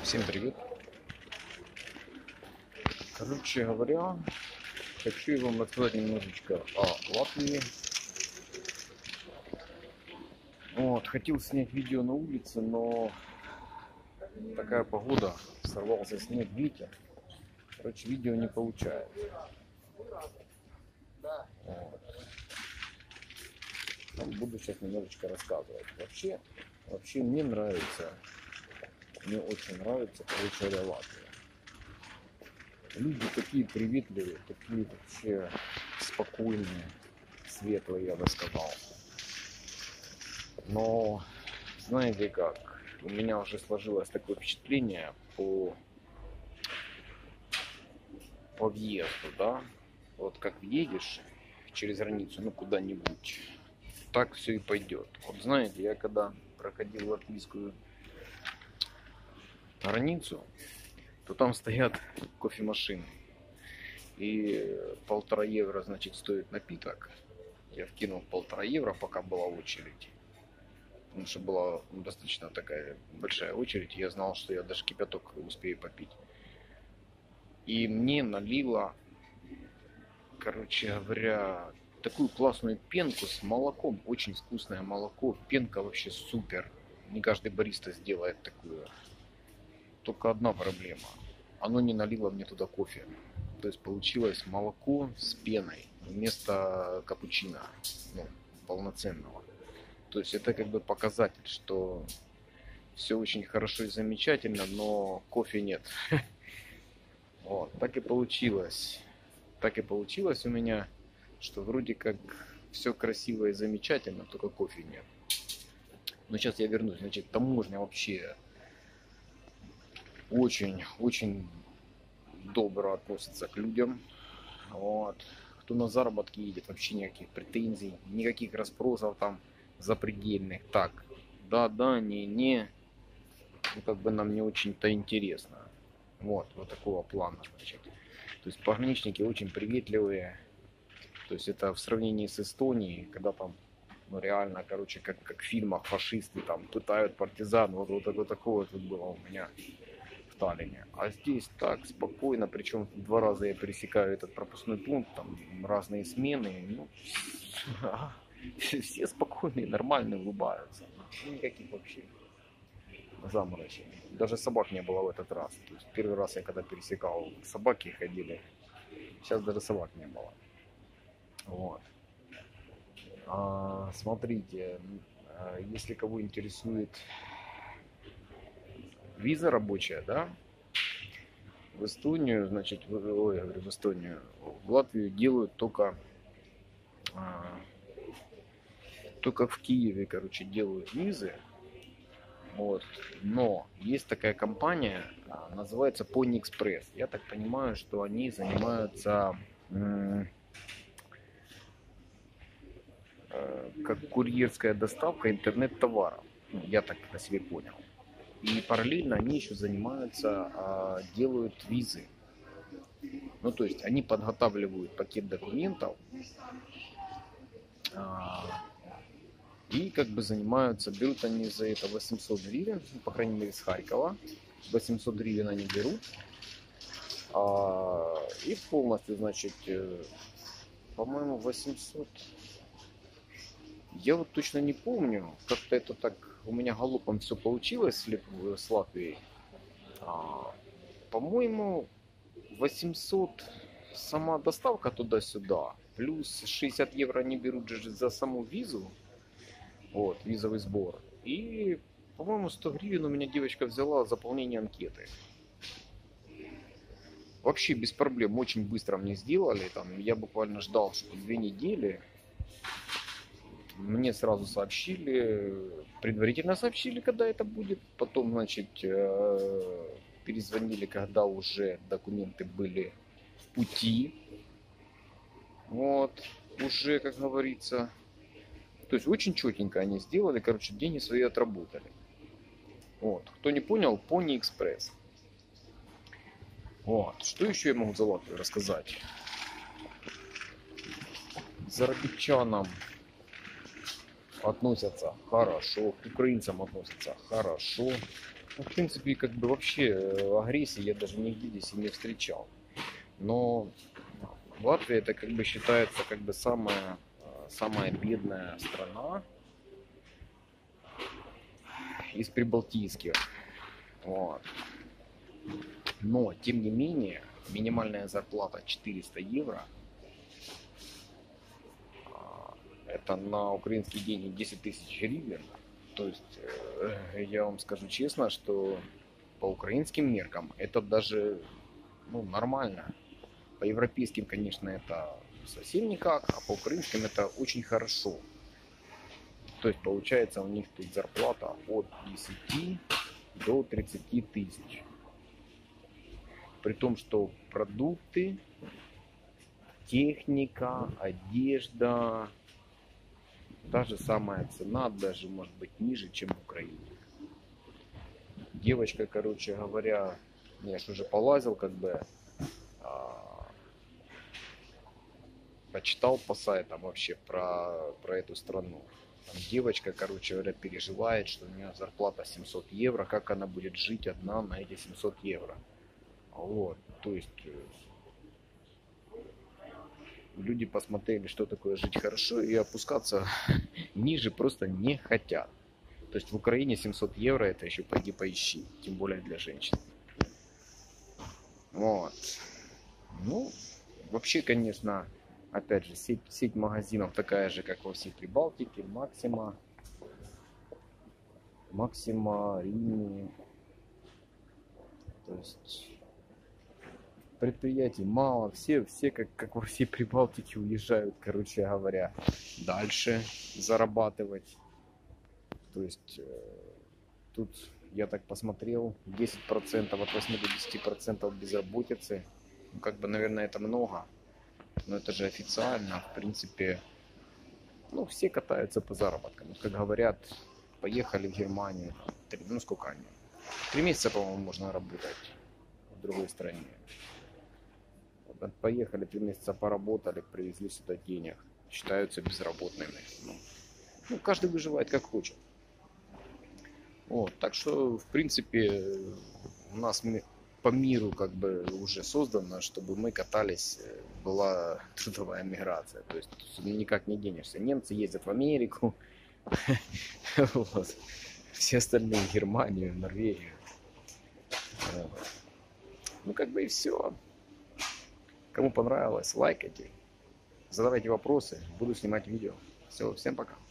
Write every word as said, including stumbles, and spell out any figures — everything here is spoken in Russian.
Всем привет. Короче говоря, хочу вам рассказать немножечко о Латвии. Вот, хотел снять видео на улице, но такая погода, сорвался снег, ветер. Короче, видео не получается. Вот. Буду сейчас немножечко рассказывать. Вообще, вообще мне нравится, мне очень нравится, короче говоря, Латвия. Люди такие приветливые, такие вообще спокойные, светлые, я бы сказал. Но, знаете как, у меня уже сложилось такое впечатление по, по въезду, да? Вот как въедешь через границу, ну куда-нибудь, так все и пойдет. Вот знаете, я когда проходил латвийскую границу, то там стоят кофемашины. И полтора евро, значит, стоит напиток. Я вкинул полтора евро, пока была очередь. Потому что была достаточно такая большая очередь. Я знал, что я даже кипяток успею попить. И мне налила, короче говоря, такую классную пенку с молоком. Очень вкусное молоко. Пенка вообще супер. Не каждый бариста сделает такую. Только одна проблема. Оно не налило мне туда кофе. То есть получилось молоко с пеной вместо капучино, ну, полноценного. То есть это как бы показатель, что все очень хорошо и замечательно, но кофе нет. Вот, так и получилось. Так и получилось у меня, что вроде как все красиво и замечательно, только кофе нет. Но сейчас я вернусь. Значит, таможня вообще очень-очень добро относится к людям. Вот. Кто на заработки едет, вообще никаких претензий, никаких расспросов там запредельных. Так, да, да, не, не. Ну, как бы нам не очень-то интересно. Вот, вот такого плана, значит. То есть пограничники очень приветливые. То есть это в сравнении с Эстонией, когда там, ну реально, короче, как, как в фильмах фашисты там пытают партизан. Вот, вот, вот такого тут было у меня. Таллине. А здесь так спокойно, причем два раза я пересекаю этот пропускной пункт, там разные смены, ну, все спокойные, нормально улыбаются, никаких вообще заморочек. Даже собак не было в этот раз. То есть первый раз я когда пересекал, собаки ходили, сейчас даже собак не было. Вот. А, смотрите, если кого интересует виза рабочая, да, в Эстонию, значит, в, ой, я говорю, в Эстонию, в Латвию делают только, а, только в Киеве, короче, делают визы, вот, но есть такая компания, а, называется Pony Express, я так понимаю, что они занимаются м- э, как курьерская доставка интернет-товаров, ну, я так на себе понял. И параллельно они еще занимаются, делают визы. Ну, то есть они подготавливают пакет документов и как бы занимаются, берут они за это восемьсот гривен, по крайней мере с Харькова. восемьсот гривен они берут. И полностью, значит, по-моему, восемьсот. Я вот точно не помню, как-то это так у меня галопом все получилось с Латвией. А, по-моему, восемьсот сама доставка туда-сюда, плюс шестьдесят евро они берут же за саму визу, вот, визовый сбор. И, по-моему, сто гривен у меня девочка взяла заполнение анкеты. Вообще без проблем, очень быстро мне сделали. Там, я буквально ждал, что две недели. Мне сразу сообщили, предварительно сообщили, когда это будет. Потом, значит, перезвонили, когда уже документы были в пути. Вот, уже, как говорится. То есть очень четенько они сделали, короче, деньги свои отработали. Вот, кто не понял, Pony Express. Вот, что еще я могу за Латвию рассказать? Зарабичанам относятся хорошо, к украинцам относятся хорошо. Ну, в принципе, как бы вообще э, агрессии я даже нигде здесь и не встречал. Но Латвия это как бы считается как бы самая, э, самая бедная страна из прибалтийских. Вот. Но, тем не менее, минимальная зарплата четыреста евро. а, Это на украинские деньги десять тысяч гривен. То есть, э, я вам скажу честно, что по украинским меркам это даже ну, нормально. По европейским, конечно, это совсем никак, а по украинским это очень хорошо. То есть получается у них тут зарплата от десяти до тридцати тысяч. При том, что продукты, техника, одежда, та же самая цена, даже может быть ниже, чем в Украине. Девочка, короче говоря, я ж уже полазил, как бы, а, почитал по сайтам вообще про, про эту страну. Там девочка, короче говоря, переживает, что у нее зарплата семьсот евро, как она будет жить одна на эти семьсот евро. Вот, то есть люди посмотрели, что такое жить хорошо, и опускаться ниже просто не хотят. То есть в Украине семьсот евро это еще пойди поищи, тем более для женщин. Вот. Ну, вообще, конечно, опять же, сеть, сеть магазинов такая же, как во всей Прибалтике, Максима, Максима, Риме. То есть предприятий мало, все, все как, как во всей Прибалтике уезжают, короче говоря, дальше зарабатывать. То есть э, тут, я так посмотрел, десять процентов от восьми до десяти процентов безработицы. Ну, как бы, наверное, это много, но это же официально, в принципе, ну, все катаются по заработкам. Вот, как говорят, поехали в Германию, три, ну, сколько они? Три месяца, по-моему, можно работать в другой стране. Поехали, три месяца поработали, привезли сюда денег, считаются безработными. Ну, ну, каждый выживает как хочет. Вот, так что, в принципе, у нас по миру как бы уже создано, чтобы мы катались, была трудовая миграция. То есть никак не денешься. Немцы ездят в Америку, все остальные в Германию, Норвегию. Ну, как бы и все. Кому понравилось, лайкайте, задавайте вопросы, буду снимать видео. Все, всем пока.